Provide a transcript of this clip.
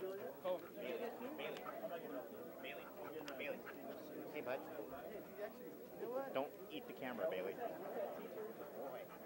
Oh, Bailey. Bailey. Bailey. Hey, bud. Don't eat the camera, Bailey. Boy.